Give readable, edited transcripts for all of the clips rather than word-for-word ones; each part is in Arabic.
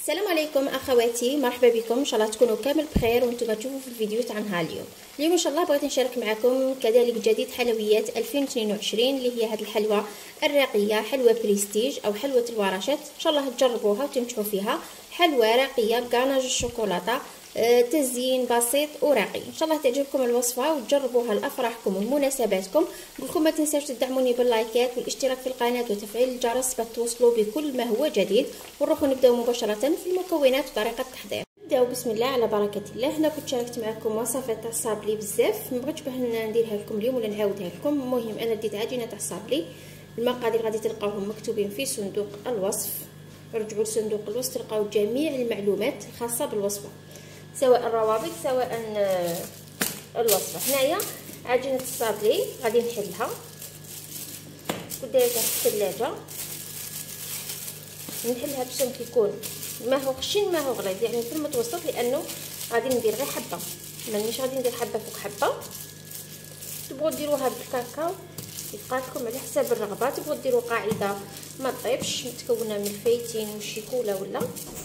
السلام عليكم اخواتي، مرحبا بكم. ان شاء الله تكونوا كامل بخير وانتم تشوفوا في الفيديو تاعنا اليوم ان شاء الله بغيت نشارك معكم كذلك جديد حلويات 2022 اللي هي هذه الحلوى الراقيه، حلوى بريستيج او حلوه الورشات. ان شاء الله تجربوها وتنجحوا فيها. حلوى راقيه بكاناج الشوكولاته، تزيين بسيط وراقي. ان شاء الله تعجبكم الوصفه وتجربوها لافراحكم ومناسباتكم. نقولكم ما تنساوش تدعموني باللايكات والاشتراك في القناه وتفعيل الجرس باش توصلوا بكل ما هو جديد. ونروحوا نبداو مباشره في المكونات وطريقه التحضير. نبداو بسم الله على بركه الله. هنا كنت شاركت معكم وصفات تاع الصابلي بزاف، ما بغيتش باه نديرها لكم اليوم ولا نعاودها لكم. المهم انا ديت عجينه تاع الصابلي. المقادير غادي تلقاوهم مكتوبين في صندوق الوصف. رجعوا لصندوق الوصف تلقاو جميع المعلومات الخاصه بالوصفه، سواء الروابط سواء الوصفه. هنايا عجينه الصابلي غادي نحلها ودايرتها في الثلاجه. نحلها باش يكون ما هو خشن ما هو غليظ، يعني في المتوسط، لانه غادي ندير غير حبه، مانيش غادي ندير حبه فوق حبه. تبغوا ديروها بالكاكاو يبقى لكم على حساب الرغبه. تبغوا ديروا قاعده ما طيبش متكونه من الفيتين والشيكولا ولا.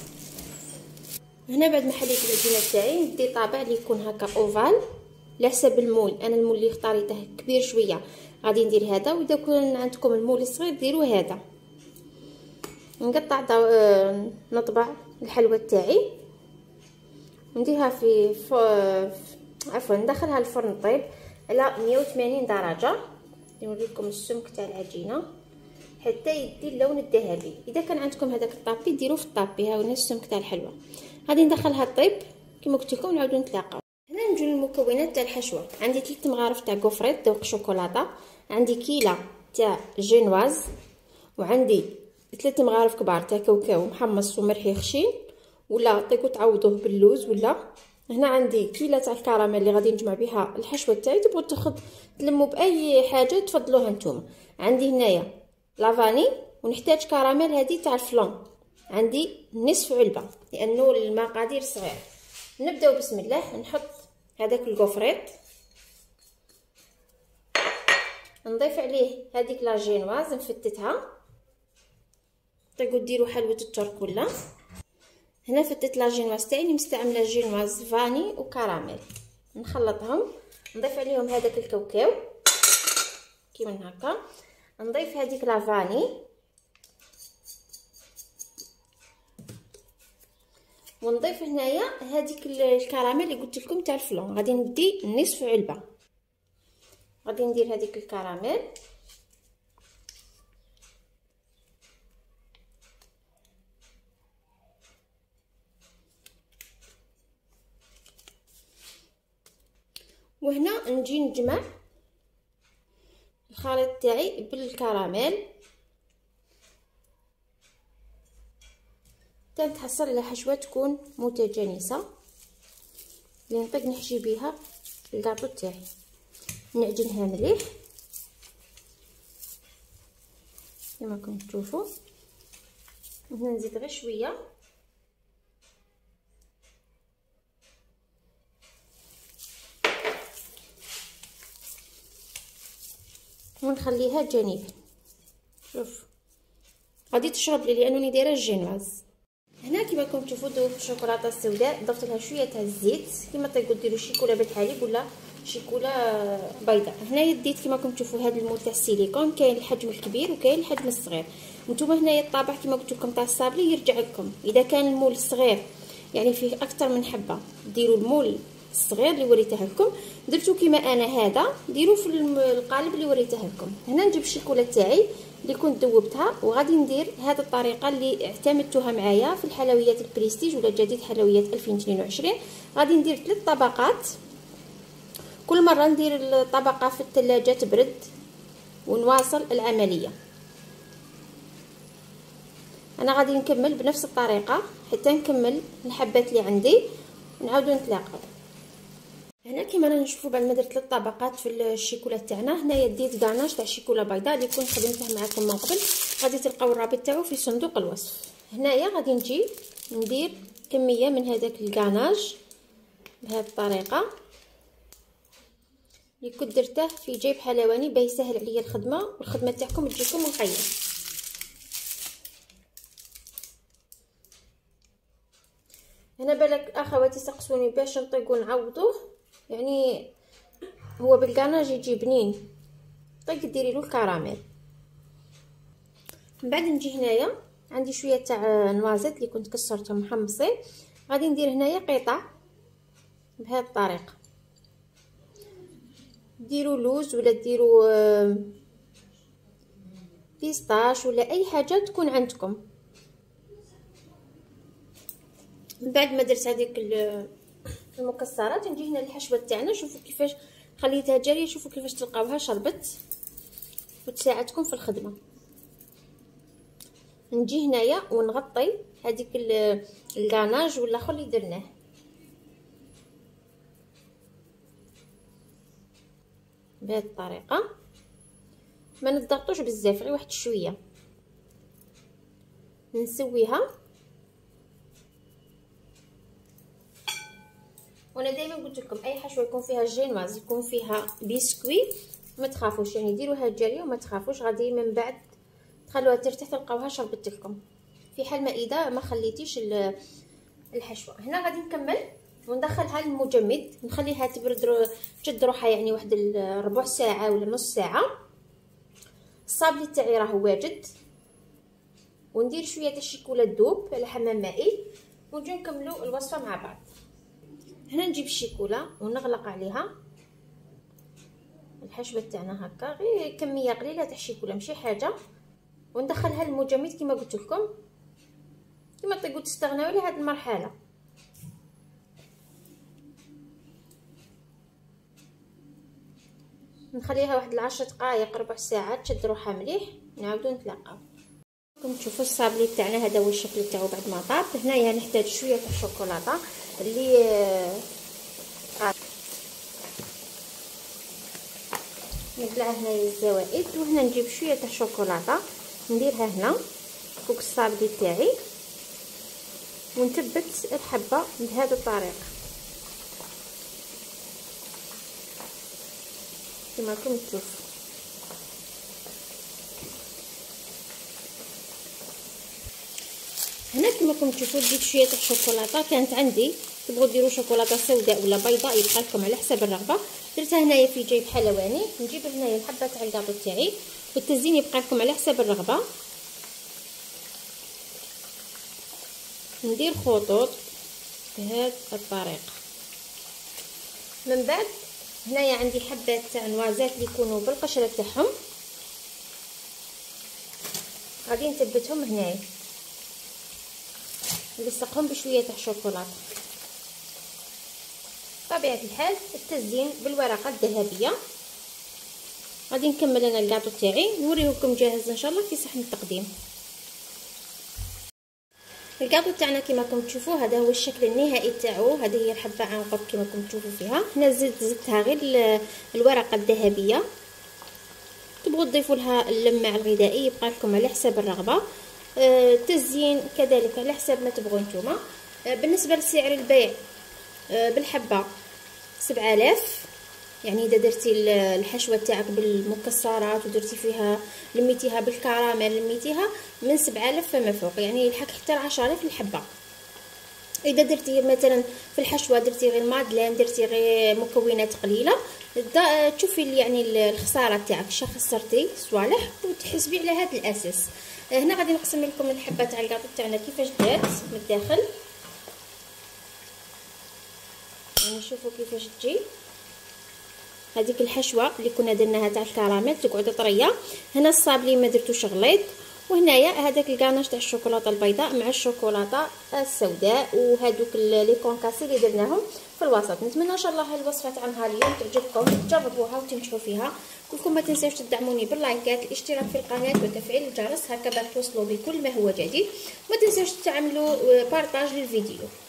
هنا بعد ما حليت العجينه تاعي ندي طابع اللي يكون هكا اوفال على حساب المول. انا المول اللي اختاريته كبير شويه غادي ندير هذا، واذا كان عندكم المول صغير ديروا هذا. نقطع نطبع الحلوى تاعي نديرها عفوا ندخلها الفرن طيب على 180 درجه. نوريكم السمك تاع العجينه حتى يدي اللون الذهبي. اذا كان عندكم هذاك الطابي ديروه في الطابي. ها هنا السمك تاع الحلوى. غادي ندخلها طيب كما قلت لكم نعاودو نتلاقاو. هنا نجيو للمكونات تاع الحشوه. عندي 3 مغارف تاع كوفريت ذوق شوكولاته، عندي كيله تاع جينواز، وعندي 3 مغارف كبار تاع كاوكاو محمص ومرحي خشين، ولا طيقوا تعوضوه باللوز ولا. هنا عندي كيله تاع الكراميل اللي غادي نجمع بها الحشوه تاعي. تبغوا تلموا باي حاجه تفضلوها نتوما. عندي هنايا لافاني، ونحتاج كراميل هذه تاع الفلون عندي نصف علبه لانه المقادير صغير. نبداو بسم الله. نحط هذاك الكوفريت، نضيف عليه هذيك لا جينواز نفتتها. طيقوا ديروا حلوه الترك ولا. هنا فتت لا جينواز تاعي، مستعمله جينواز فاني وكراميل. نخلطهم، نضيف عليهم هذاك الكاوكاو كيما هكا. نضيف هذيك لا فاني، ونضيف هنايا هذيك الكراميل اللي قلت لكم تاع الفلون. غادي ندي نصف علبه. غادي ندير هذيك الكراميل وهنا نجي نجمع الخليط تاعي بالكراميل تنتحصل على حشوه تكون متجانسه اللي نطيق نحشي بها الكاطو تاعي. نعجنها مليح كما راكم تشوفوا. هنا نزيد غير شويه ونخليها جانبا. شوف غادي تشرب لي لانني دايره الجينواز. هنا كما راكم تشوفوا ذوقت الشوكولاته السوداء، ضفت لها شويه تاع الزيت كما تقدروا ديروا شيكولا بالحليب ولا شيكولا بيضاء. هنايا ديت كما راكم تشوفوا هذا المول تاع السيليكون، كاين الحجم الكبير وكاين الحجم الصغير. نتوما هنايا الطابع كما قلت لكم تاع الصابلي يرجع لكم. اذا كان المول صغير يعني فيه اكثر من حبه ديروا المول الصغير اللي وريته لكم. درتو كيما انا هذا ديروا في القالب اللي وريته لكم. هنا نجيب الشيكولا تاعي اللي كنت ذوبتها وغادي ندير هذه الطريقه اللي اعتمدتها معايا في الحلويات البريستيج ولا جديد حلويات 2022. غادي ندير 3 طبقات، كل مره ندير الطبقه في الثلاجه تبرد ونواصل العمليه. انا غادي نكمل بنفس الطريقه حتى نكمل الحبات اللي عندي ونعاودو نتلاقاو. هنا كيما رانا نشوفوا بعد ما درت 3 طبقات في الشيكولا تاعنا. هنايا ديت كاناج تاع شيكولا بيضاء اللي كنت خدمته معكم من قبل. غادي تلقاو الرابط تاعو في صندوق الوصف. هنايا غادي نجي ندير كميه من هذاك الكاناج بهذه الطريقه اللي كنت درته في جيب حلواني باه يسهل عليا الخدمه والخدمه تاعكم تجيكم مقيده. هنا بالك اخواتي سقسوني باش نطيقو نعوضوه، يعني هو بالكاناج يجي بنين، طيق ديري له الكراميل. من بعد نجي هنايا عندي شويه تاع نوازيت اللي كنت كسرتهم محمصين، غادي ندير هنايا قطع بهذه الطريقه. ديروا لوز ولا ديروا بيستاش ولا اي حاجه تكون عندكم. من بعد ما درت هذيك المكسرات نجي هنا الحشوه تاعنا. شوفوا كيفاش خليتها جاريه، شوفوا كيفاش تلقاوها شربت وتساعدكم في الخدمه. نجي هنايا ونغطي هذيك الكاناج والاخر اللي درناه. بهذه الطريقه ما نضغطوش بزاف، غير واحد شويه. نسويها. وانا دائما قلت لكم اي حشوه يكون فيها جينواز يكون فيها بسكوي ما تخافوش، يعني ديروها جاريه وما تخافوش، غادي من بعد تخلوها ترتاح تلقاوها شربت لكم، في حال ما اذا ما خليتيش الحشوه. هنا غادي نكمل وندخلها للمجمد، نخليها تبرد تشد روحها يعني واحد ربع ساعه ولا نص ساعه. الصابلي تاعي راه واجد، وندير شويه تاع الشيكولا تذوب على حمام مائي ونجي نكملوا الوصفه مع بعض. هنا نجيب الشيكولا ونغلق عليها الحشوه تاعنا هكا، غير كميه قليله تاع الشيكولا ماشي حاجه، وندخلها للمجمد كما قلت لكم. كما تقدروا تستغناو على هذه المرحله. نخليها واحد 10 دقائق ربع ساعه تشد روحها مليح، نعاودو نتلاقاو. راكم تشوفوا الصابلي تاعنا هذا هو الشكل تاعو بعد ما طاب. هنايا نحتاج شويه تاع الشوكولاته اللي نقلع هنايا الزوائد، وهنا نجيب شويه تاع الشوكولاته نديرها هنا فوق الصابلي تاعي ونثبت الحبه بهذه الطريقه كما راكم تشوفوا. هنا كما راكم تشوفوا ديت شويه تاع الشوكولاته، كانت عندي تبغوا ديروا شوكولاته سوداء ولا بيضاء يبقى لكم على حسب الرغبه. درتها هنايا في جيب حلواني. نجيب هنايا الحبه تاع الكاطو تاعي والتزيين يبقى لكم على حسب الرغبه. ندير خطوط بهذه الطريقه. من بعد هنايا عندي حبات تاع نوازات اللي يكونوا بالقشره تاعهم، غادي نثبتهم هنايا نلصقهم بشويه تاع الشوكولاته. بطبيعه الحال التزيين بالورقه الذهبيه. غادي نكمل انا الكاطو تاعي نوريكم جاهز ان شاء الله في صحن التقديم. الكاطو تاعنا كما راكم تشوفوا هذا هو الشكل النهائي تاعو. هذه هي الحبه عنقب كما راكم تشوفوا فيها. هنا زدتها غير الورقه الذهبيه، تبغوا تضيفوا لها اللماع الغذائي يبقى لكم على حسب الرغبه. التزيين كذلك على حسب ما تبغوا نتوما. بالنسبه لسعر البيع بالحبه 7000، يعني اذا درتي الحشوه تاعك بالمكسرات ودرتي فيها لميتيها بالكراميل لميتيها من 7000 فما فوق، يعني يلحق حتى 10000 الحبه. اذا درتي مثلا في الحشوه درتي غير مادلين، درتي غير مكونات قليله، تشوفي يعني الخساره تاعك شا خسرتي صوالح وتحسبي على هذا الاساس. هنا غادي نقسم لكم الحبه تاع الكاطو تاعنا كيفاش دات من الداخل، يعني شوفوا كيفاش تجي هذيك الحشوه اللي كنا درناها تاع الكراميل تقعد طريه. هنا الصابلي ما درتوش غليظ، وهنايا هذاك الكاناج تاع الشوكولاته البيضاء مع الشوكولاته السوداء وهذوك لي كونكاسي اللي درناهم في الوسط. نتمنى ان شاء الله الوصفه تاع نهار اليوم تعجبكم، تجربوها وتنجحوا فيها. كلكم ما تنساوش تدعموني باللايكات، الاشتراك في القناه وتفعيل الجرس هكذا توصلوا بكل ما هو جديد. ما تنساوش تعملوا بارطاج للفيديو.